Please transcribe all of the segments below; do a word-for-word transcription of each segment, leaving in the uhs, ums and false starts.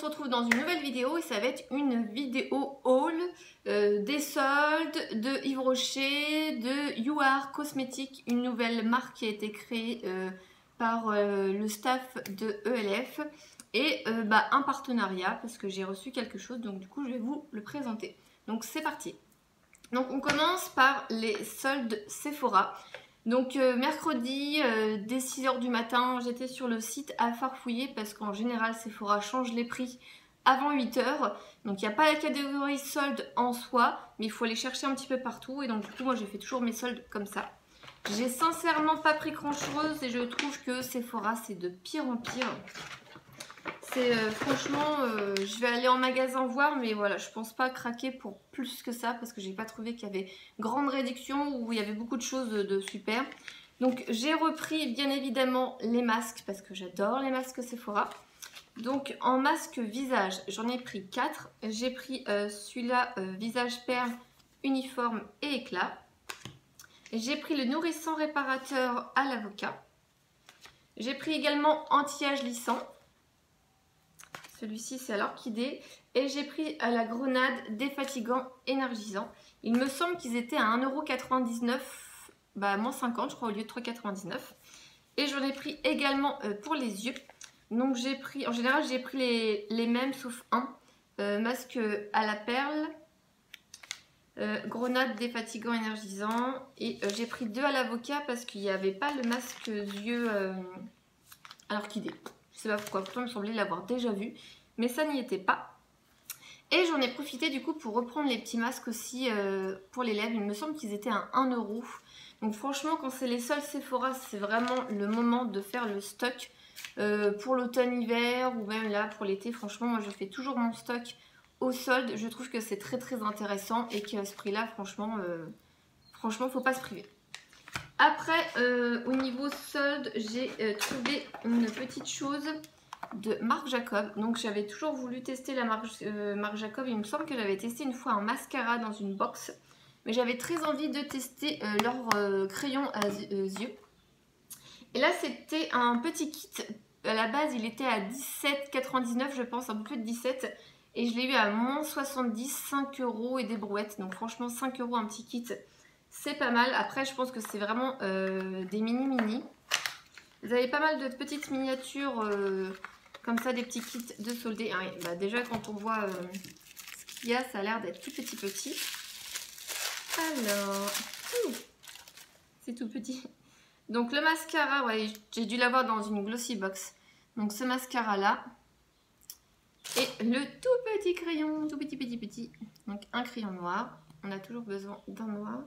retrouve dans une nouvelle vidéo et ça va être une vidéo haul euh, des soldes de Yves Rocher, de You Are Cosmetics, une nouvelle marque qui a été créée euh, par euh, le staff de E L F et euh, bah, un partenariat parce que j'ai reçu quelque chose, donc du coup je vais vous le présenter. Donc c'est parti. Donc on commence par les soldes Sephora. Donc euh, mercredi, euh, dès six heures du matin, j'étais sur le site à farfouiller parce qu'en général Sephora change les prix avant huit heures. Donc il n'y a pas la catégorie solde en soi, mais il faut aller chercher un petit peu partout. Et donc du coup moi j'ai fait toujours mes soldes comme ça. J'ai sincèrement pas pris grand chose et je trouve que Sephora c'est de pire en pire. C'est euh, franchement, euh, je vais aller en magasin voir, mais voilà, je pense pas craquer pour plus que ça parce que j'ai pas trouvé qu'il y avait grande réduction ou il y avait beaucoup de choses de, de super. Donc j'ai repris bien évidemment les masques parce que j'adore les masques Sephora. Donc en masque visage, j'en ai pris quatre. J'ai pris euh, celui-là, euh, visage perle, uniforme et éclat. J'ai pris le nourrissant réparateur à l'avocat. J'ai pris également anti-âge lissant. Celui-ci c'est à l'orchidée. Et j'ai pris à la grenade défatigant énergisant. Il me semble qu'ils étaient à un euro quatre-vingt-dix-neuf, bah moins cinquante je crois au lieu de trois euros quatre-vingt-dix-neuf. Et j'en ai pris également euh, pour les yeux. Donc j'ai pris, en général j'ai pris les, les mêmes sauf un. Euh, masque à la perle, euh, grenade défatigant énergisant. Et euh, j'ai pris deux à l'avocat parce qu'il n'y avait pas le masque yeux euh, à l'orchidée. Je sais pas pourquoi, pourtant il me semblait l'avoir déjà vu, mais ça n'y était pas. Et j'en ai profité du coup pour reprendre les petits masques aussi euh, pour les lèvres. Il me semble qu'ils étaient à un euro. Donc franchement, quand c'est les soldes Sephora, c'est vraiment le moment de faire le stock euh, pour l'automne-hiver ou même là pour l'été. Franchement, moi je fais toujours mon stock au solde. Je trouve que c'est très très intéressant et qu'à ce prix-là, franchement, euh, franchement, faut pas se priver. Après, euh, au niveau solde, j'ai euh, trouvé une petite chose de Marc Jacob. Donc j'avais toujours voulu tester la marque euh, Marc Jacob. Il me semble que j'avais testé une fois un mascara dans une box. Mais j'avais très envie de tester euh, leur euh, crayon à euh, yeux. Et là c'était un petit kit. À la base il était à dix-sept quatre-vingt-dix-neuf je pense, un peu plus de dix-sept. Et je l'ai eu à moins soixante-dix, cinq euros et des brouettes. Donc franchement cinq euros un petit kit. C'est pas mal. Après, je pense que c'est vraiment euh, des mini-mini. Vous avez pas mal de petites miniatures euh, comme ça, des petits kits de soldés. Ah oui, bah déjà, quand on voit euh, ce qu'il y a, ça a l'air d'être tout petit petit. Alors, c'est tout petit. Donc le mascara, ouais, j'ai dû l'avoir dans une glossy box. Donc ce mascara-là. Et le tout petit crayon, tout petit petit petit. Donc un crayon noir. On a toujours besoin d'un noir.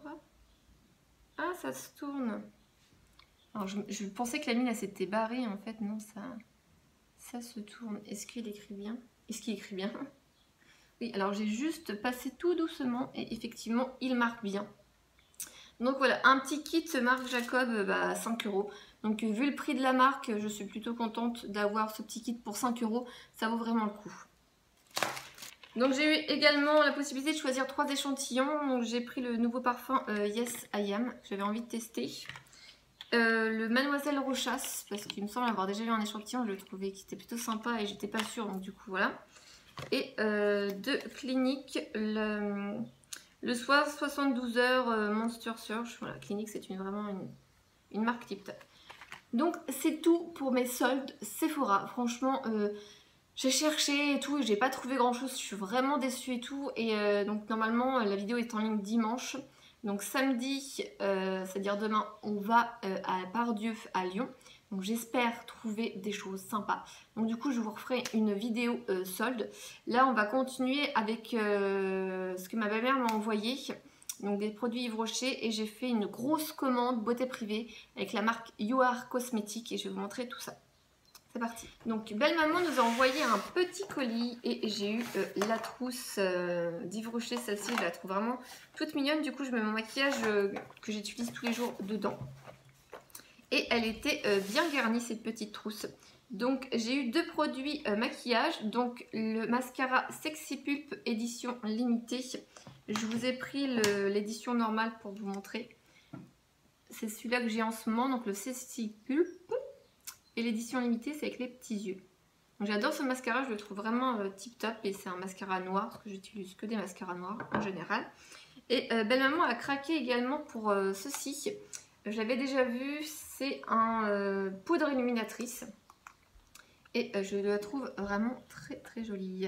Ah, ça se tourne. Alors, je, je pensais que la mine, elle s'était barrée. En fait, non, ça, ça se tourne. Est-ce qu'il écrit bien? Est-ce qu'il écrit bien? Oui, alors j'ai juste passé tout doucement et effectivement, il marque bien. Donc voilà, un petit kit Marc Jacob, bah, cinq euros. Donc vu le prix de la marque, je suis plutôt contente d'avoir ce petit kit pour cinq euros. Ça vaut vraiment le coup. Donc j'ai eu également la possibilité de choisir trois échantillons. Donc j'ai pris le nouveau parfum euh, Yes I Am, que j'avais envie de tester. Euh, le Mademoiselle Rochas, parce qu'il me semble avoir déjà eu un échantillon, je le trouvais qui était plutôt sympa et j'étais pas sûre, donc du coup voilà. Et euh, de Clinique, le, le soir soixante-douze heures euh, Monster Search. Voilà, Clinique c'est une, vraiment une, une marque tip top. Donc c'est tout pour mes soldes Sephora. Franchement, euh, j'ai cherché et tout et j'ai pas trouvé grand chose, je suis vraiment déçue et tout. Et euh, donc normalement la vidéo est en ligne dimanche. Donc samedi, euh, c'est-à-dire demain, on va euh, à Pardieu à Lyon. Donc j'espère trouver des choses sympas. Donc du coup je vous referai une vidéo euh, solde. Là on va continuer avec euh, ce que ma belle-mère m'a envoyé. Donc des produits Yves Rocher. Et j'ai fait une grosse commande beauté privée avec la marque You Are Cosmetics. Et je vais vous montrer tout ça. C'est parti. Donc belle maman nous a envoyé un petit colis et j'ai eu euh, la trousse euh, d'Yves Rocher. Celle-ci je la trouve vraiment toute mignonne. Du coup je mets mon maquillage euh, que j'utilise tous les jours dedans. Et elle était euh, bien garnie cette petite trousse. Donc j'ai eu deux produits euh, maquillage. Donc le mascara Sexy Pulp édition limitée. Je vous ai pris l'édition normale pour vous montrer. C'est celui-là que j'ai en ce moment. Donc le Sexy Pulp. Et l'édition limitée, c'est avec les petits yeux. Donc j'adore ce mascara, je le trouve vraiment euh, tip top et c'est un mascara noir parce que j'utilise que des mascaras noirs en général. Et euh, Belle Maman a craqué également pour euh, ceci. Je l'avais déjà vu, c'est un euh, poudre illuminatrice. Et euh, je la trouve vraiment très très jolie.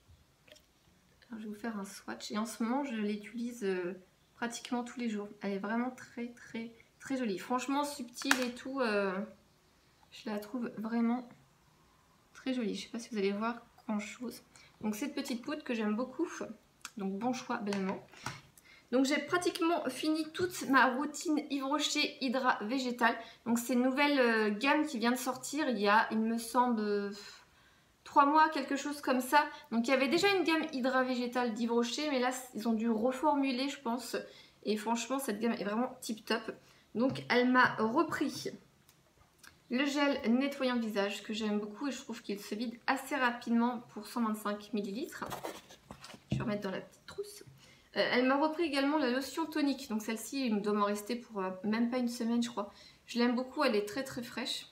Alors, je vais vous faire un swatch. Et en ce moment, je l'utilise euh, pratiquement tous les jours. Elle est vraiment très très très jolie. Franchement, subtile et tout. Euh, je la trouve vraiment très jolie. Je ne sais pas si vous allez voir grand chose. Donc cette petite poudre que j'aime beaucoup. Donc bon choix, Belle Maman. Donc j'ai pratiquement fini toute ma routine Yves Rocher Hydra Végétal. Donc c'est une nouvelle euh, gamme qui vient de sortir il y a, il me semble, euh, trois mois, quelque chose comme ça. Donc il y avait déjà une gamme Hydra Végétal d'Yves Rocher, mais là ils ont dû reformuler je pense. Et franchement cette gamme est vraiment tip top. Donc elle m'a repris le gel nettoyant visage que j'aime beaucoup et je trouve qu'il se vide assez rapidement pour cent vingt-cinq millilitres. Je vais remettre dans la petite trousse. Euh, elle m'a repris également la lotion tonique. Donc celle-ci, il doit m'en rester pour euh, même pas une semaine, je crois. Je l'aime beaucoup, elle est très très fraîche.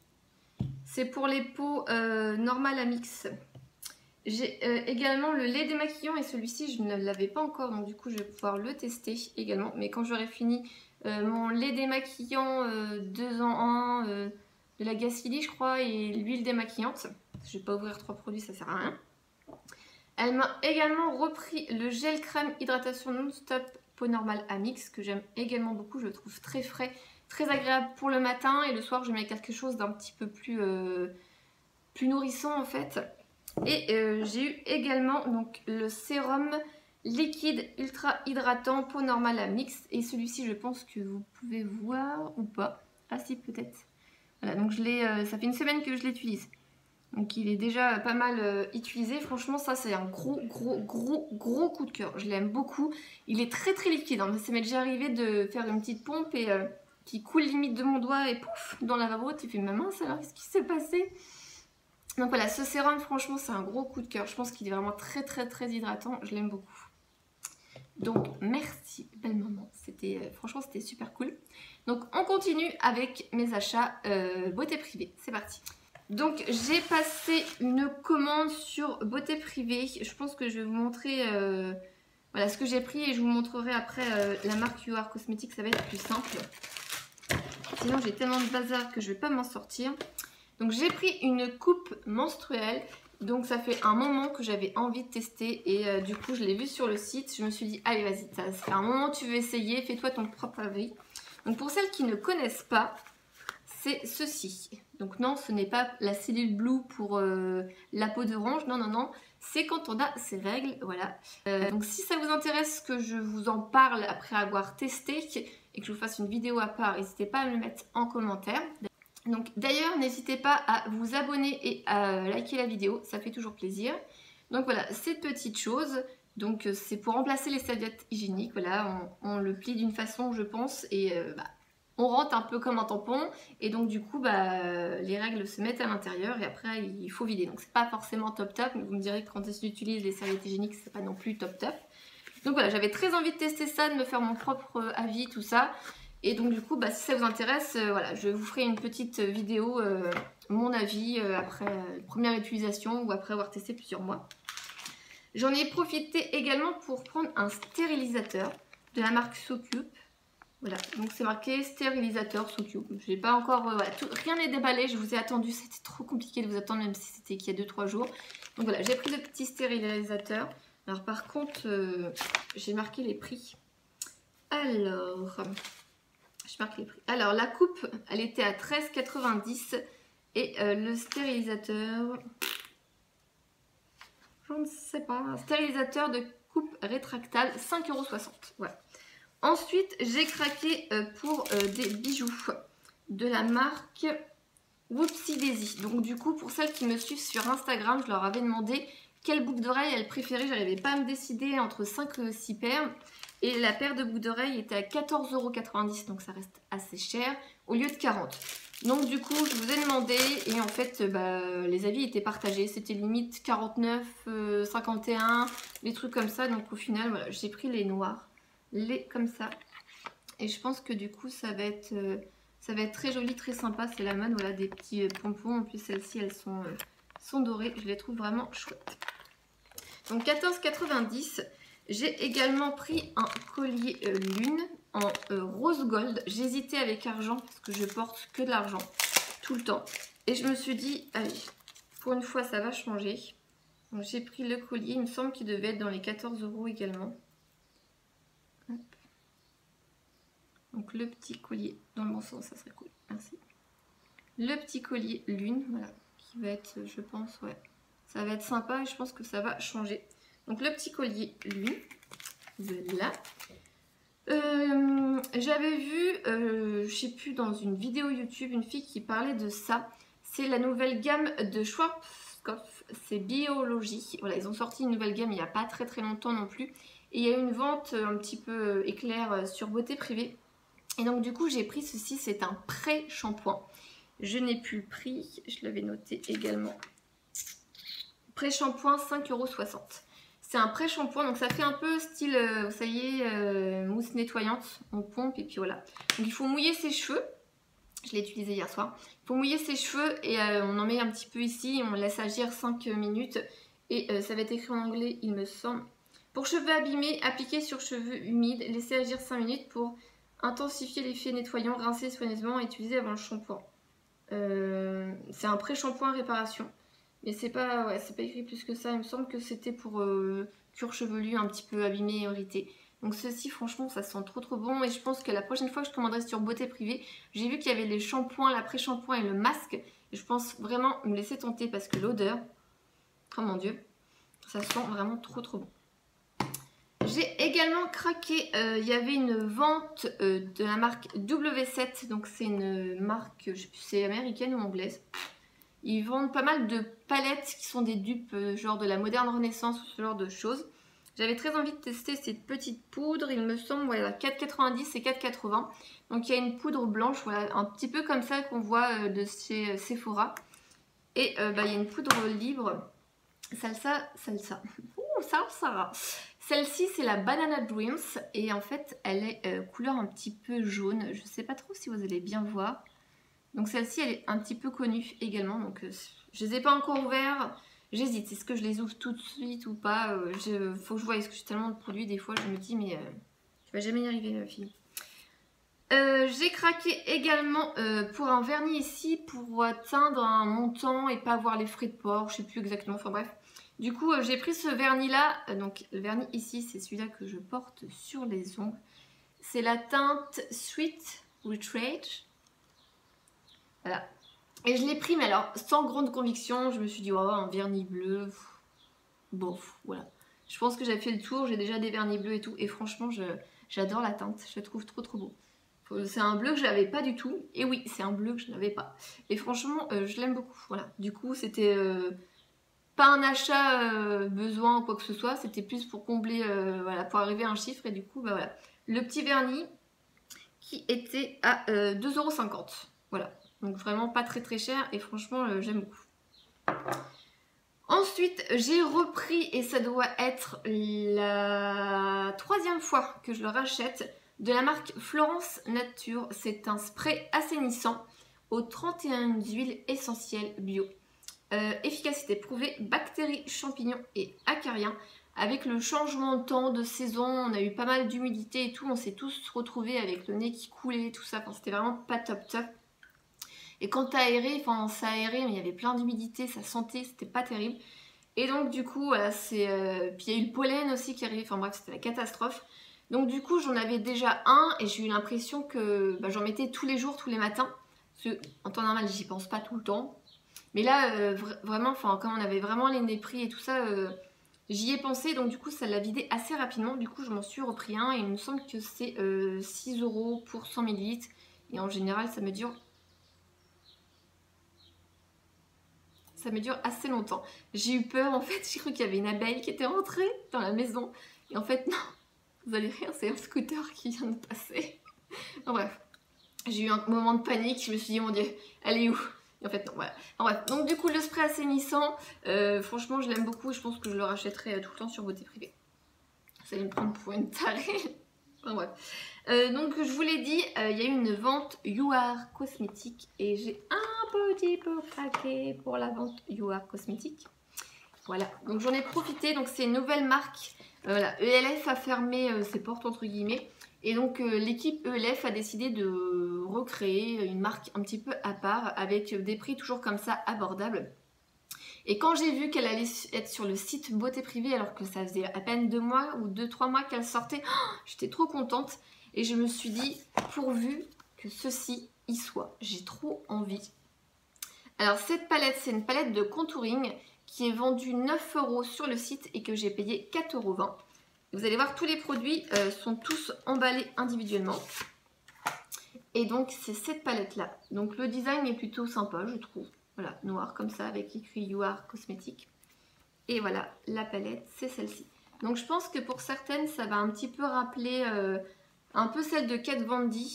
C'est pour les peaux euh, normales à mix. J'ai euh, également le lait démaquillant et celui-ci, je ne l'avais pas encore. Donc du coup, je vais pouvoir le tester également. Mais quand j'aurai fini euh, mon lait démaquillant euh, deux en un euh, de la Gasfili, je crois, et l'huile démaquillante. Je ne vais pas ouvrir trois produits, ça sert à rien. Elle m'a également repris le gel crème hydratation non-stop peau normale à mix que j'aime également beaucoup. Je le trouve très frais, très agréable pour le matin et le soir je mets quelque chose d'un petit peu plus, euh, plus nourrissant en fait. Et euh, j'ai eu également donc, le sérum liquide ultra hydratant peau normale à mix et celui-ci je pense que vous pouvez voir ou pas. Ah si peut-être. Voilà donc je l'ai, euh, ça fait une semaine que je l'utilise. Donc il est déjà pas mal euh, utilisé. Franchement ça c'est un gros gros gros gros coup de cœur. Je l'aime beaucoup. Il est très très liquide. Hein. Ça m'est déjà arrivé de faire une petite pompe et euh, qui coule limite de mon doigt et pouf dans la lavabo. Tu fais maman ça alors qu'est-ce qui s'est passé? Donc voilà ce sérum franchement c'est un gros coup de cœur. Je pense qu'il est vraiment très très très hydratant. Je l'aime beaucoup. Donc merci Belle Maman. C'était euh, franchement c'était super cool. Donc on continue avec mes achats euh, beauté privée. C'est parti. Donc j'ai passé une commande sur Beauté Privée. Je pense que je vais vous montrer euh, voilà, ce que j'ai pris et je vous montrerai après euh, la marque You Are Cosmetics, ça va être plus simple. Sinon j'ai tellement de bazar que je ne vais pas m'en sortir. Donc j'ai pris une coupe menstruelle. Donc ça fait un moment que j'avais envie de tester et euh, du coup je l'ai vu sur le site. Je me suis dit allez vas-y, ça fait un moment que tu veux essayer, fais-toi ton propre avis. Donc pour celles qui ne connaissent pas, c'est ceci. Donc non, ce n'est pas la cellule Blue pour euh, la peau d'orange, non, non, non. C'est quand on a ces règles, voilà. Euh, donc si ça vous intéresse que je vous en parle après avoir testé et que je vous fasse une vidéo à part, n'hésitez pas à me le mettre en commentaire. Donc d'ailleurs, n'hésitez pas à vous abonner et à liker la vidéo, ça fait toujours plaisir. Donc voilà, cette petite chose, donc c'est pour remplacer les serviettes hygiéniques, voilà, on, on le plie d'une façon, je pense, et euh, bah, on rentre un peu comme un tampon et donc du coup bah, les règles se mettent à l'intérieur et après il faut vider. Donc c'est pas forcément top top, mais vous me direz que quand on utilise les serviettes hygiéniques c'est pas non plus top top. Donc voilà, j'avais très envie de tester ça, de me faire mon propre avis, tout ça. Et donc du coup bah, si ça vous intéresse, euh, voilà, je vous ferai une petite vidéo, euh, mon avis euh, après euh, première utilisation ou après avoir testé plusieurs mois. J'en ai profité également pour prendre un stérilisateur de la marque SoCube. Voilà, donc c'est marqué stérilisateur SoCube. Je n'ai pas encore, euh, voilà, tout, rien n'est déballé, je vous ai attendu, c'était trop compliqué de vous attendre même si c'était qu'il y a deux trois jours. Donc voilà, j'ai pris le petit stérilisateur. Alors par contre, euh, j'ai marqué les prix. Alors, je marque les prix. Alors la coupe, elle était à treize quatre-vingt-dix et euh, le stérilisateur, je ne sais pas, un stérilisateur de coupe rétractable, cinq euros soixante. Voilà. Ensuite, j'ai craqué pour des bijoux de la marque Whoopsie Daisy. Donc du coup, pour celles qui me suivent sur Instagram, je leur avais demandé quelle boucle d'oreille elles préféraient. Je n'arrivais pas à me décider entre cinq et six paires. Et la paire de boucles d'oreilles était à quatorze euros quatre-vingt-dix, donc ça reste assez cher, au lieu de quarante. Donc du coup, je vous ai demandé et en fait, bah, les avis étaient partagés. C'était limite quarante-neuf, cinquante et un, des trucs comme ça. Donc au final, voilà, j'ai pris les noirs. Les comme ça et je pense que du coup ça va être euh, ça va être très joli, très sympa, c'est la mode, voilà, des petits euh, pompons. En plus celles-ci elles sont euh, sont dorés. Je les trouve vraiment chouettes. Donc quatorze quatre-vingt-dix. J'ai également pris un collier euh, lune en euh, rose gold. J'hésitais avec argent parce que je porte que de l'argent tout le temps. Et je me suis dit, allez, pour une fois ça va changer. Donc j'ai pris le collier, il me semble qu'il devait être dans les quatorze euros également. Hop. Donc le petit collier, dans le bon sens, ça serait cool, merci. Le petit collier lune, voilà, qui va être, je pense, ouais, ça va être sympa et je pense que ça va changer. Donc le petit collier lune, de là. Euh, J'avais vu, euh, je sais plus, dans une vidéo YouTube, une fille qui parlait de ça. C'est la nouvelle gamme de Schwarzkopf, c'est Biologie. Voilà, ils ont sorti une nouvelle gamme il n'y a pas très très longtemps non plus. Et il y a une vente un petit peu éclair sur Beauté Privée. Et donc du coup j'ai pris ceci, c'est un pré-shampoing. Je n'ai plus le prix, je l'avais noté également. Pré-shampoing cinq euros soixante. C'est un pré-shampoing, donc ça fait un peu style, euh, ça y est, euh, mousse nettoyante. On pompe et puis voilà. Donc il faut mouiller ses cheveux. Je l'ai utilisé hier soir. Il faut mouiller ses cheveux et euh, on en met un petit peu ici. On laisse agir cinq minutes. Et euh, ça va être écrit en anglais, il me semble. Pour cheveux abîmés, appliquer sur cheveux humides. Laissez agir cinq minutes pour intensifier l'effet nettoyant. Rincer soigneusement et utiliser avant le shampoing. Euh, c'est un pré-shampoing réparation. Mais c'est pas, ouais, c'est pas écrit plus que ça. Il me semble que c'était pour euh, cuir chevelu un petit peu abîmé et irrité. Donc ceci, franchement, ça sent trop trop bon. Et je pense que la prochaine fois que je commanderai sur Beauté Privée, j'ai vu qu'il y avait les shampoings, l'après-shampoing et le masque. Et je pense vraiment me laisser tenter parce que l'odeur, oh mon dieu, ça sent vraiment trop trop bon. J'ai également craqué, euh, il y avait une vente euh, de la marque W sept. Donc c'est une marque, je sais plus, c'est américaine ou anglaise. Ils vendent pas mal de palettes qui sont des dupes euh, genre de la moderne renaissance ou ce genre de choses. J'avais très envie de tester cette petite poudre, il me semble, voilà, quatre quatre-vingt-dix et quatre quatre-vingts. Donc il y a une poudre blanche, voilà, un petit peu comme ça qu'on voit euh, de chez euh, Sephora. Et euh, bah, il y a une poudre libre, salsa, salsa, ouh, salsa. Celle-ci c'est la Banana Dreams et en fait elle est euh, couleur un petit peu jaune. Je sais pas trop si vous allez bien voir. Donc celle-ci, elle est un petit peu connue également. Donc euh, je ne les ai pas encore ouverts. J'hésite. Est-ce que je les ouvre tout de suite ou pas? Il euh, faut que je vois. Est-ce que j'ai tellement de produits? Des fois, je me dis, mais euh, tu vas jamais y arriver, ma fille. Euh, j'ai craqué également euh, pour un vernis ici pour atteindre un montant et pas avoir les frais de port. Je ne sais plus exactement. Enfin bref. Du coup, euh, j'ai pris ce vernis-là. Euh, donc le vernis ici, c'est celui-là que je porte sur les ongles. C'est la teinte Sweet Retreat. Voilà. Et je l'ai pris, mais alors sans grande conviction. Je me suis dit, oh, un vernis bleu. Bof, voilà. Je pense que j'ai fait le tour. J'ai déjà des vernis bleus et tout. Et franchement, j'adore la teinte. Je la trouve trop trop beau. C'est un bleu que je n'avais pas du tout. Et oui, c'est un bleu que je n'avais pas. Et franchement, euh, je l'aime beaucoup. Voilà. Du coup, c'était euh, pas un achat euh, besoin ou quoi que ce soit. C'était plus pour combler, euh, voilà, pour arriver à un chiffre. Et du coup, bah voilà. Le petit vernis qui était à euh, deux euros cinquante. Voilà. Donc vraiment pas très très cher et franchement euh, j'aime beaucoup. Ensuite j'ai repris et ça doit être la troisième fois que je le rachète de la marque Florence Nature. C'est un spray assainissant aux trente et un huiles essentielles bio. Euh, efficacité prouvée, bactéries, champignons et acariens. Avec le changement de temps, de saison, on a eu pas mal d'humidité et tout. On s'est tous retrouvés avec le nez qui coulait, tout ça. Enfin, c'était vraiment pas top top. Et quand t'as aéré, enfin ça aéré, mais il y avait plein d'humidité, ça sentait, c'était pas terrible. Et donc du coup, voilà, c'est... Euh... Puis il y a eu le pollen aussi qui arrivait, enfin bref, c'était la catastrophe. Donc du coup, j'en avais déjà un et j'ai eu l'impression que bah, j'en mettais tous les jours, tous les matins. Parce que en temps normal, j'y pense pas tout le temps. Mais là, euh, vra vraiment, enfin quand on avait vraiment les nez pris et tout ça, euh, j'y ai pensé. Donc du coup, ça l'a vidé assez rapidement. Du coup, je m'en suis repris un et il me semble que c'est euh, six euros pour cent millilitres. Et en général, ça me dure... Ça me dure assez longtemps. J'ai eu peur en fait, j'ai cru qu'il y avait une abeille qui était rentrée dans la maison. Et en fait non, vous allez rire, c'est un scooter qui vient de passer. En bref, j'ai eu un moment de panique, je me suis dit mon dieu, elle est où? Et en fait non, voilà. En bref, donc du coup le spray assainissant, euh, franchement je l'aime beaucoup et je pense que je le rachèterai tout le temps sur Beauté Privée. Ça allait me prendre pour une tarée. Enfin bref. Euh, donc je vous l'ai dit, il euh, y a eu une vente You Are Cosmétique et j'ai un peu petit peu craqué pour la vente You Are Cosmétiques. Voilà, donc j'en ai profité. Donc c'est une nouvelle marque. Euh, voilà, E L F a fermé euh, ses portes entre guillemets. Et donc euh, l'équipe E L F a décidé de recréer une marque un petit peu à part avec des prix toujours comme ça abordables. Et quand j'ai vu qu'elle allait être sur le site Beauté Privée, alors que ça faisait à peine deux mois ou deux trois mois qu'elle sortait, oh, j'étais trop contente. Et je me suis dit, pourvu que ceci y soit, j'ai trop envie. Alors cette palette, c'est une palette de contouring qui est vendue neuf euros sur le site et que j'ai payé quatre euros vingt. Vous allez voir, tous les produits euh, sont tous emballés individuellement. Et donc c'est cette palette là. Donc le design est plutôt sympa, je trouve. Voilà, noir comme ça avec écrit You Are Cosmétiques. Et voilà, la palette, c'est celle-ci. Donc je pense que pour certaines, ça va un petit peu rappeler euh, un peu celle de Kat Von D.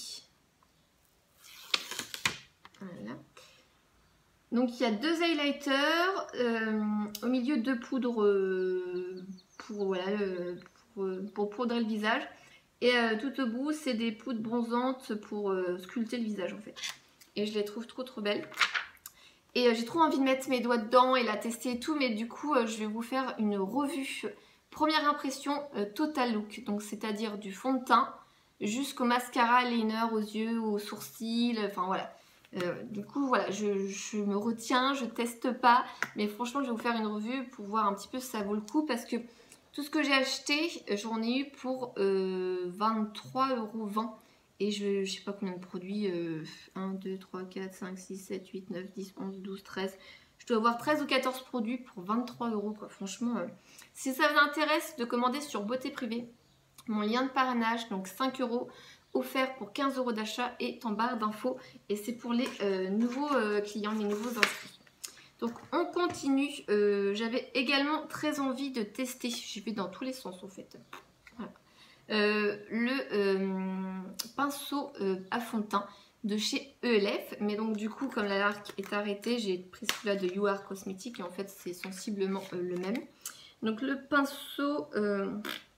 Voilà. Donc il y a deux highlighters, euh, au milieu deux poudres euh, pour, voilà, euh, pour, pour poudrer le visage. Et euh, tout au bout, c'est des poudres bronzantes pour euh, sculpter le visage en fait. Et je les trouve trop trop belles. Et euh, j'ai trop envie de mettre mes doigts dedans et la tester et tout, mais du coup euh, je vais vous faire une revue première impression euh, total look, donc c'est-à-dire du fond de teint jusqu'au mascara, liner aux yeux, aux sourcils, enfin voilà. Euh, du coup voilà, je, je me retiens, je teste pas, mais franchement je vais vous faire une revue pour voir un petit peu si ça vaut le coup, parce que tout ce que j'ai acheté, j'en ai eu pour euh, vingt-trois euros vingt. Et je, je sais pas combien de produits, euh, un, deux, trois, quatre, cinq, six, sept, huit, neuf, dix, onze, douze, treize. Je dois avoir treize ou quatorze produits pour vingt-trois euros quoi. Franchement, euh, si ça vous intéresse de commander sur Beauté Privée, mon lien de parrainage, donc cinq euros, offert pour quinze euros d'achat, est en barre d'infos. Et c'est pour les euh, nouveaux euh, clients, les nouveaux inscrits. Donc on continue. Euh, J'avais également très envie de tester. J'y vais dans tous les sens en fait. Voilà. Euh, le euh, pinceau euh, à fond de teint de chez E L F, mais donc du coup comme la marque est arrêtée, j'ai pris celui-là de You Are Cosmétiques et en fait c'est sensiblement euh, le même. Donc le pinceau euh,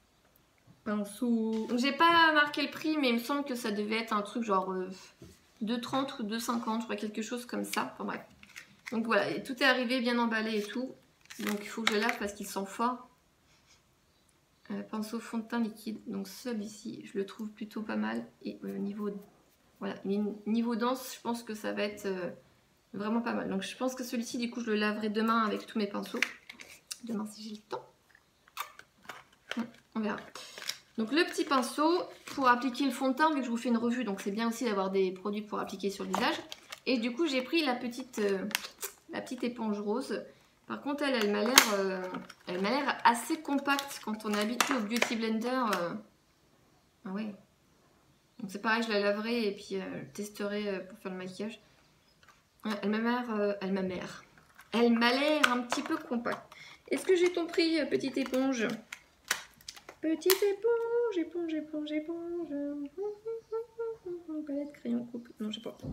pinceau, j'ai pas marqué le prix, mais il me semble que ça devait être un truc genre euh, deux trente ou deux cinquante, je crois, quelque chose comme ça. Enfin bref, donc voilà, et tout est arrivé bien emballé et tout, donc il faut que je lave parce qu'il sent fort. Euh, pinceau fond de teint liquide, donc celui-ci je le trouve plutôt pas mal. Et euh, niveau voilà, niveau dense, je pense que ça va être euh, vraiment pas mal. Donc je pense que celui-ci du coup je le laverai demain avec tous mes pinceaux, demain si j'ai le temps. Hum, on verra. Donc le petit pinceau pour appliquer le fond de teint, vu que je vous fais une revue, donc c'est bien aussi d'avoir des produits pour appliquer sur le visage. Et du coup j'ai pris la petite euh, la petite éponge rose. Par contre, elle, elle m'a l'air euh, elle m'a l'air assez compacte quand on est habitué au Beauty Blender. Euh... Ah ouais. Donc c'est pareil, je la laverai et puis euh, je testerai euh, pour faire le maquillage. Ouais, elle m'a l'air euh, elle m'a l'air elle m'a l'air un petit peu compacte. Est-ce que j'ai ton prix, euh, petite éponge? Petite éponge, éponge, éponge, éponge. Palette, crayon, coupe. Non, je sais pas.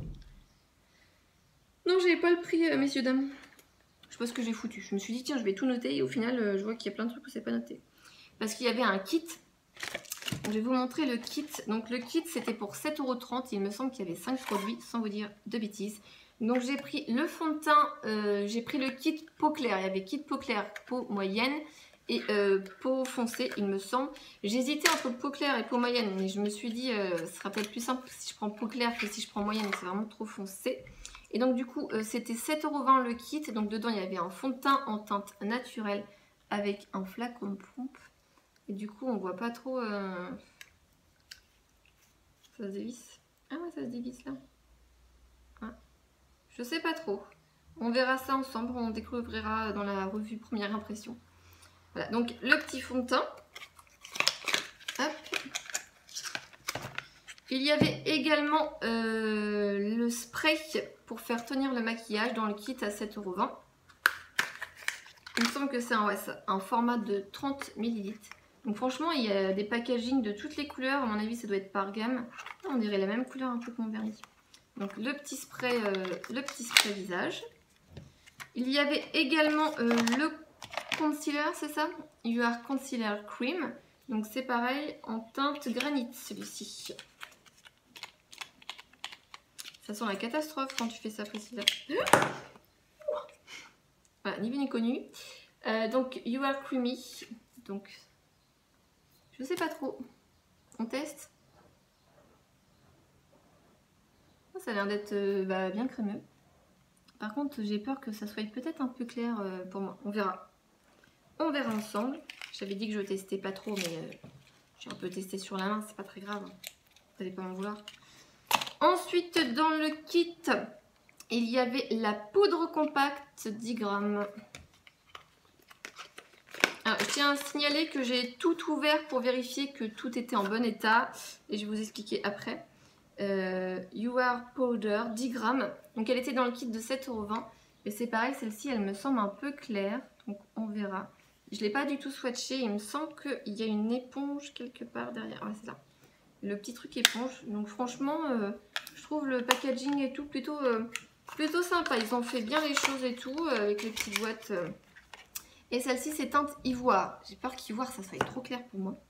Non, j'ai pas le prix, euh, messieurs, dames. Je sais pas ce que j'ai foutu. Je me suis dit, tiens, je vais tout noter. Et au final, euh, je vois qu'il y a plein de trucs où c'est pas noté. Parce qu'il y avait un kit. Je vais vous montrer le kit. Donc, le kit, c'était pour sept euros trente. Il me semble qu'il y avait cinq produits, sans vous dire de bêtises. Donc, j'ai pris le fond de teint. Euh, j'ai pris le kit peau claire. Il y avait kit peau claire, peau moyenne et euh, peau foncée, il me semble. J'hésitais entre peau claire et peau moyenne. Mais je me suis dit, euh, ce sera peut-être plus simple si je prends peau claire que si je prends moyenne. C'est vraiment trop foncé. Et donc du coup euh, c'était sept euros vingt le kit. Donc dedans il y avait un fond de teint en teinte naturelle avec un flacon de pompe. Et du coup on voit pas trop... Euh... Ça se dévisse. Ah ouais, ça se dévisse là. Ah. Je sais pas trop. On verra ça ensemble, on découvrira dans la revue première impression. Voilà, donc le petit fond de teint. Hop. Il y avait également euh, le spray pour faire tenir le maquillage dans le kit à sept euros vingt. Il me semble que c'est un, ouais, un format de trente millilitres. Donc franchement, il y a des packagings de toutes les couleurs. À mon avis, ça doit être par gamme. On dirait la même couleur un peu que mon vernis. Donc le petit spray, euh, le petit spray visage. Il y avait également euh, le concealer, c'est ça? You Are Concealer Cream. Donc c'est pareil, en teinte granit celui-ci. Ça sent la catastrophe quand tu fais ça, Priscilla. Voilà, ni vu ni connu. Euh, donc, You Are Creamy. Donc, je sais pas trop. On teste. Ça a l'air d'être euh, bah, bien crémeux. Par contre, j'ai peur que ça soit peut-être un peu clair euh, pour moi. On verra. On verra ensemble. J'avais dit que je testais pas trop, mais euh, j'ai un peu testé sur la main. C'est pas très grave. Vous n'allez pas m'en vouloir. Ensuite, dans le kit, il y avait la poudre compacte dix grammes. Alors, je tiens à signaler que j'ai tout ouvert pour vérifier que tout était en bon état. Et je vais vous expliquer après. Euh, You Are Powder, dix grammes. Donc, elle était dans le kit de sept euros vingt. Et c'est pareil, celle-ci, elle me semble un peu claire. Donc, on verra. Je ne l'ai pas du tout swatché. Il me semble qu'il y a une éponge quelque part derrière. Ouais, c'est ça. Le petit truc éponge. Donc, franchement, euh, je trouve le packaging et tout plutôt, euh, plutôt sympa. Ils ont fait bien les choses et tout euh, avec les petites boîtes. Euh. Et celle-ci, c'est teinte ivoire. J'ai peur qu'ivoire, ça soit trop clair pour moi.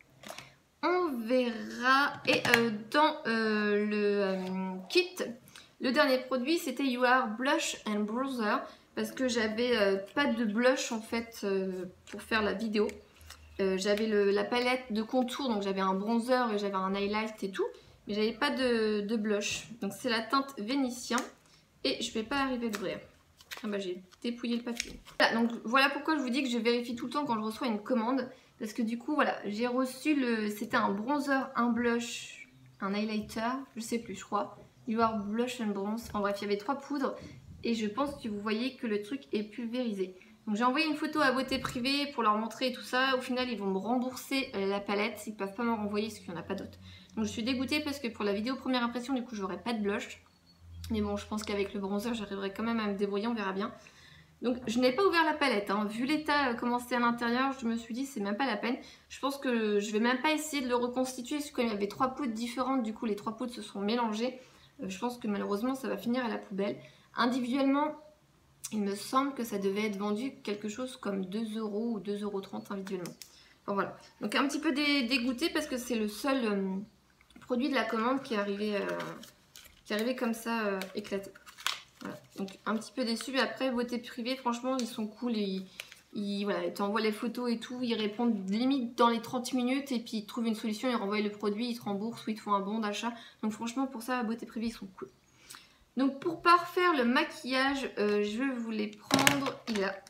On verra. Et euh, dans euh, le euh, kit, le dernier produit, c'était You Are Blush and Bronzer. Parce que j'avais euh, pas de blush en fait euh, pour faire la vidéo. Euh, j'avais la palette de contour, donc j'avais un bronzer et j'avais un highlight et tout. Mais j'avais pas de, de blush. Donc c'est la teinte Vénitien. Et je vais pas arriver à l'ouvrir. Ah bah j'ai dépouillé le papier. Voilà, donc voilà pourquoi je vous dis que je vérifie tout le temps quand je reçois une commande. Parce que du coup, voilà, j'ai reçu le... C'était un bronzer, un blush, un highlighter, je sais plus, je crois. You Are Blush and Bronze. Enfin bref, il y avait trois poudres. Et je pense que vous voyez que le truc est pulvérisé. Donc j'ai envoyé une photo à Beauté Privée pour leur montrer et tout ça. Au final, ils vont me rembourser la palette. Ils ne peuvent pas me renvoyer parce qu'il n'y en a pas d'autres. Donc je suis dégoûtée parce que pour la vidéo première impression, du coup, j'aurai pas de blush. Mais bon, je pense qu'avec le bronzer, j'arriverai quand même à me débrouiller, on verra bien. Donc je n'ai pas ouvert la palette, hein. Vu l'état comment c'était à l'intérieur, je me suis dit c'est même pas la peine. Je pense que je vais même pas essayer de le reconstituer parce que comme il y avait trois poudres différentes, du coup les trois poudres se sont mélangées. Euh, je pense que malheureusement ça va finir à la poubelle. Individuellement, il me semble que ça devait être vendu quelque chose comme deux euros ou deux euros trente individuellement. Enfin voilà, donc un petit peu dé dégoûté parce que c'est le seul euh, produit de la commande qui est arrivé, euh, qui est arrivé comme ça euh, éclaté. Voilà. Donc un petit peu déçu, mais après Beauté Privée, franchement ils sont cool, et ils, ils voilà, t'envoient les photos et tout, ils répondent limite dans les trente minutes et puis ils trouvent une solution, ils renvoient le produit, ils te remboursent ou ils te font un bon d'achat. Donc franchement pour ça Beauté Privée ils sont cool. Donc pour parfaire le maquillage, euh, je vais vous les prendre, il a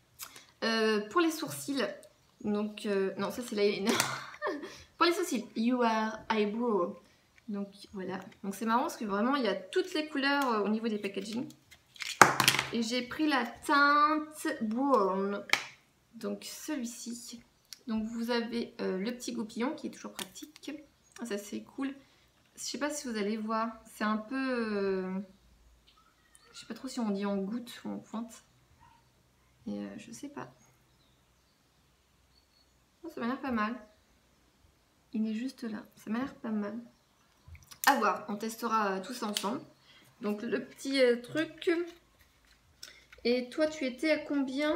euh, pour les sourcils, donc euh, non ça c'est l'eyeliner. Pour les sourcils, You Are Eyebrow. Donc voilà, donc c'est marrant parce que vraiment il y a toutes les couleurs euh, au niveau des packaging. Et j'ai pris la teinte Brown, donc celui-ci. Donc vous avez euh, le petit goupillon qui est toujours pratique. Ça c'est cool. Je sais pas si vous allez voir, c'est un peu... Euh... Je sais pas trop si on dit en goutte ou en pointe. Et euh, je sais pas. Oh, ça m'a l'air pas mal. Il est juste là, ça m'a l'air pas mal. À voir, on testera euh, tout ça ensemble. Donc le petit euh, truc. Et toi tu étais à combien?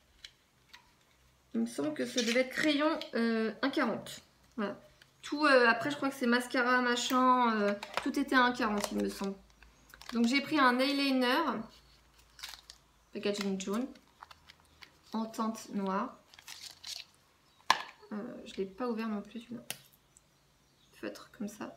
Il me semble que ça devait être crayon euh, un quarante. Voilà. Tout, euh, après je crois que c'est mascara machin, euh, tout était à un quarante il me semble. Donc j'ai pris un eyeliner, packaging jaune, en teinte noire. Euh, je ne l'ai pas ouvert non plus celui-là. Feutre comme ça.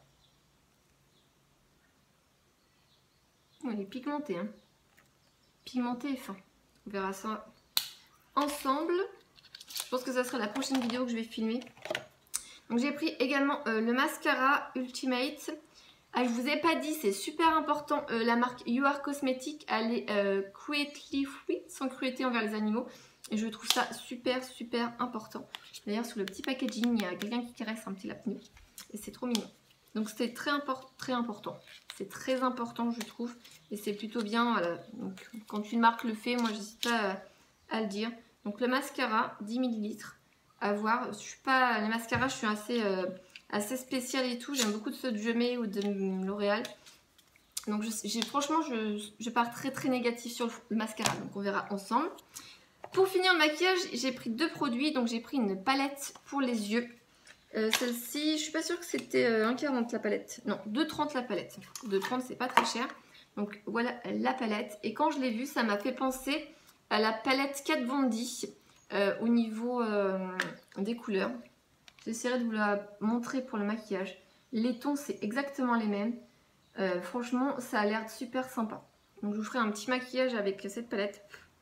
Oh, il est pigmenté, hein. Pigmenté et fin. On verra ça ensemble. Je pense que ça sera la prochaine vidéo que je vais filmer. Donc j'ai pris également euh, le mascara Ultimate. Ah, je vous ai pas dit, c'est super important. Euh, la marque You Are Cosmetics, elle est euh, cruelty free, sans cruauté envers les animaux. Et je trouve ça super super important. D'ailleurs sur le petit packaging, il y a quelqu'un qui caresse un petit lapin. Et c'est trop mignon. Donc c'est très, import très important. C'est très important je trouve. Et c'est plutôt bien. Voilà. Donc, quand une marque le fait, moi j'hésite pas à, à le dire. Donc le mascara, dix millilitres. À voir. Je suis pas. Les mascaras, je suis assez, euh, assez spéciale et tout. J'aime beaucoup de ceux de Jemé ou de L'Oréal. Donc je, franchement, je, je pars très très négatif sur le, le mascara. Donc on verra ensemble. Pour finir le maquillage, j'ai pris deux produits. Donc j'ai pris une palette pour les yeux. Euh, Celle-ci, je suis pas sûre que c'était euh, un quarante la palette. Non, deux trente la palette. deux trente, c'est pas très cher. Donc voilà la palette. Et quand je l'ai vue, ça m'a fait penser à la palette Kat Von D euh, au niveau euh, des couleurs. J'essaierai de vous la montrer pour le maquillage. Les tons, c'est exactement les mêmes. Euh, franchement, ça a l'air super sympa. Donc je vous ferai un petit maquillage avec cette palette.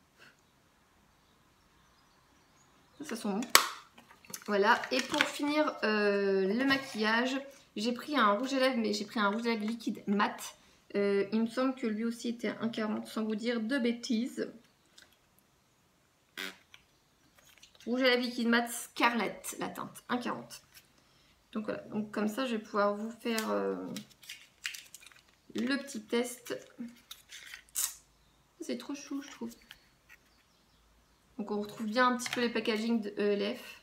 Ça sent bon. Voilà, et pour finir euh, le maquillage, j'ai pris un rouge à lèvres, mais j'ai pris un rouge à lèvres liquide mat. Euh, il me semble que lui aussi était un quarante, sans vous dire de bêtises. Rouge à lèvres liquide mat Scarlett, la teinte, un quarante. Donc voilà, donc comme ça, je vais pouvoir vous faire euh, le petit test. C'est trop chou, je trouve. Donc on retrouve bien un petit peu les packaging de E L F.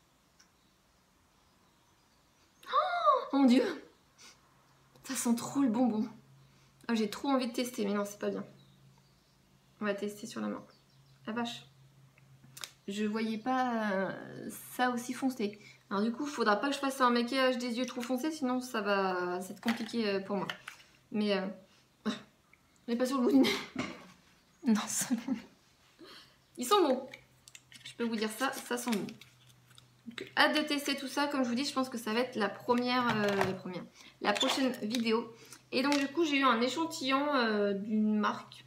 Oh mon dieu! Ça sent trop le bonbon. Oh, j'ai trop envie de tester, mais non, c'est pas bien. On va tester sur la main. La vache. Je voyais pas euh, ça aussi foncé. Alors du coup, il faudra pas que je fasse un maquillage des yeux trop foncé, sinon ça va être compliqué euh, pour moi. Mais euh, on n'est pas sur le bout du nez. Non, ça... Ils sont bons. Je peux vous dire ça, ça sent bon. Donc, hâte de tester tout ça. Comme je vous dis, je pense que ça va être la première, euh, la première, la prochaine vidéo. Et donc du coup, j'ai eu un échantillon euh, d'une marque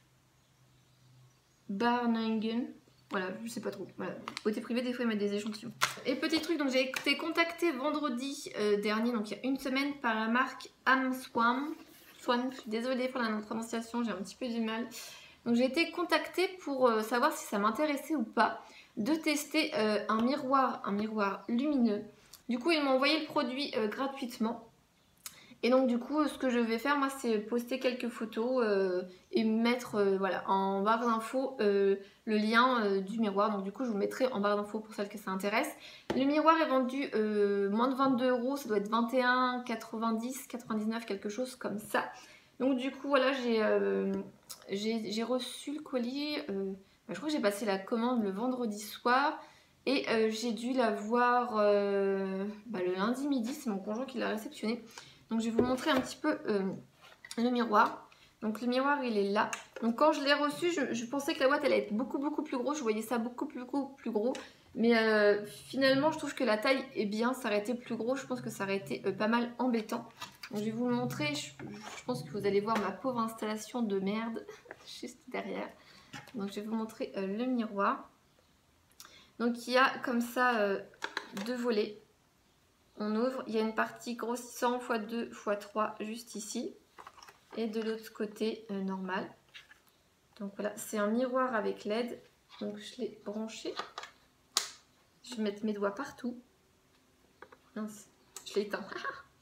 Barningen. Voilà, je sais pas trop. Voilà. Beauté privée, des fois, ils mettent des échantillons. Et petit truc, donc j'ai été contactée vendredi euh, dernier, donc il y a une semaine, par la marque Amswan. Swan, je suis désolée pour la prononciation, j'ai un petit peu du mal. Donc j'ai été contactée pour euh, savoir si ça m'intéressait ou pas de tester euh, un miroir, un miroir lumineux. Du coup, ils m'ont envoyé le produit euh, gratuitement. Et donc du coup, ce que je vais faire, moi, c'est poster quelques photos euh, et mettre euh, voilà, en barre d'infos euh, le lien euh, du miroir. Donc du coup, je vous mettrai en barre d'infos pour celles que ça intéresse. Le miroir est vendu euh, moins de vingt-deux euros, ça doit être vingt et un, quatre-vingt-dix, quatre-vingt-dix-neuf, quelque chose comme ça. Donc du coup, voilà, j'ai euh, j'ai reçu le colis. Euh, je crois que j'ai passé la commande le vendredi soir. Et euh, j'ai dû la voir euh, bah, le lundi midi, c'est mon conjoint qui l'a réceptionné. Donc je vais vous montrer un petit peu euh, le miroir. Donc le miroir il est là. Donc quand je l'ai reçu, je, je pensais que la boîte elle allait être beaucoup beaucoup plus grosse. Je voyais ça beaucoup plus, beaucoup plus gros. Mais euh, finalement je trouve que la taille est bien. Ça aurait été plus gros, je pense que ça aurait été euh, pas mal embêtant. Donc je vais vous le montrer. Je, je pense que vous allez voir ma pauvre installation de merde juste derrière. Donc je vais vous montrer euh, le miroir. Donc il y a comme ça euh, deux volets. On ouvre, il y a une partie grossissant fois deux fois trois juste ici. Et de l'autre côté, euh, normal. Donc voilà, c'est un miroir avec L E D. Donc je l'ai branché. Je vais mettre mes doigts partout. Mince, je l'ai éteint.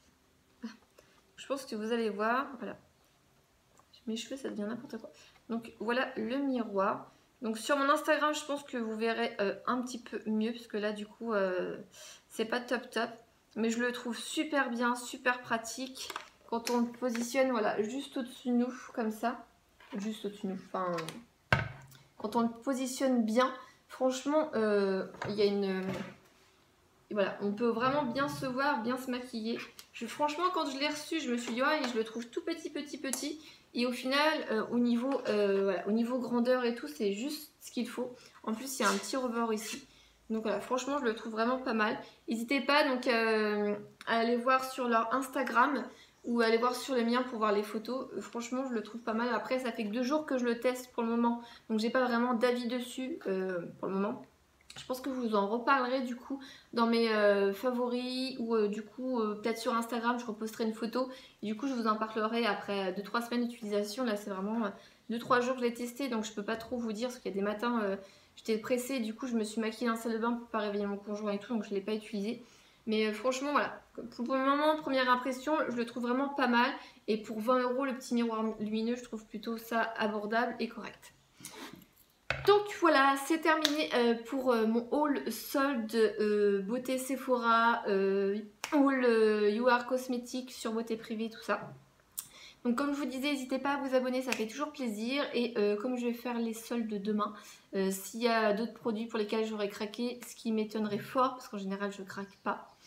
Je pense que vous allez voir. Voilà. Mes cheveux, ça devient n'importe quoi. Donc voilà le miroir. Donc sur mon Instagram, je pense que vous verrez euh, un petit peu mieux. Parce que là, du coup, euh, c'est pas top top. Mais je le trouve super bien, super pratique. Quand on le positionne, voilà, juste au-dessus de nous, comme ça. Juste au-dessus de nous, enfin... Quand on le positionne bien, franchement, euh, il y a une... Voilà, on peut vraiment bien se voir, bien se maquiller. Je, franchement, quand je l'ai reçu, je me suis dit, ouais, je le trouve tout petit, petit, petit. Et au final, euh, au, niveau, euh, voilà, au niveau grandeur et tout, c'est juste ce qu'il faut. En plus, il y a un petit rebord ici. Donc voilà, franchement, je le trouve vraiment pas mal. N'hésitez pas donc euh, à aller voir sur leur Instagram ou à aller voir sur le mien pour voir les photos. Euh, franchement, je le trouve pas mal. Après, ça fait que deux jours que je le teste pour le moment. Donc, j'ai pas vraiment d'avis dessus euh, pour le moment. Je pense que je vous en reparlerai du coup dans mes euh, favoris ou euh, du coup euh, peut-être sur Instagram, je reposterai une photo. Et du coup, je vous en parlerai après deux trois semaines d'utilisation. Là, c'est vraiment deux trois jours que je l'ai testé. Donc, je peux pas trop vous dire parce qu'il y a des matins... Euh, J'étais pressée, du coup je me suis maquillée dans la salle de bain pour pas réveiller mon conjoint et tout, donc je ne l'ai pas utilisé. Mais euh, franchement voilà, pour le moment, première impression, je le trouve vraiment pas mal. Et pour vingt euros, le petit miroir lumineux, je trouve plutôt ça abordable et correct. Donc voilà, c'est terminé euh, pour euh, mon haul solde euh, beauté Sephora, euh, haul euh, You Are Cosmétiques sur beauté privée, tout ça. Donc comme je vous disais, n'hésitez pas à vous abonner, ça fait toujours plaisir. Et euh, comme je vais faire les soldes demain, euh, s'il y a d'autres produits pour lesquels j'aurais craqué, ce qui m'étonnerait fort, parce qu'en général je craque pas,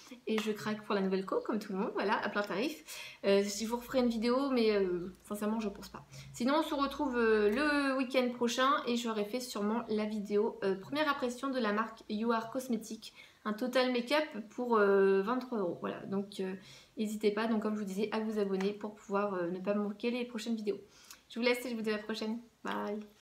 et je craque pour la nouvelle co comme tout le monde, voilà, à plein tarif. Euh, je vous referai une vidéo, mais euh, sincèrement je pense pas. Sinon on se retrouve euh, le week-end prochain et j'aurai fait sûrement la vidéo euh, première impression de la marque You Are Cosmetics, un total make-up pour euh, vingt-trois euros. Voilà, donc euh, n'hésitez pas, donc comme je vous disais, à vous abonner pour pouvoir euh, ne pas manquer les prochaines vidéos. Je vous laisse et je vous dis à la prochaine. Bye.